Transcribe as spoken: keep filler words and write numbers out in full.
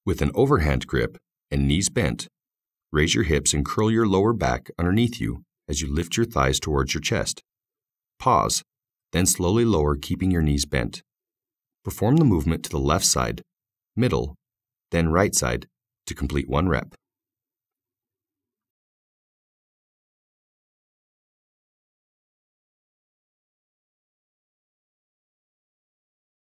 With an overhand grip and knees bent, raise your hips and curl your lower back underneath you as you lift your thighs towards your chest. Pause, then slowly lower, keeping your knees bent. Perform the movement to the left side, middle, then right side to complete one rep.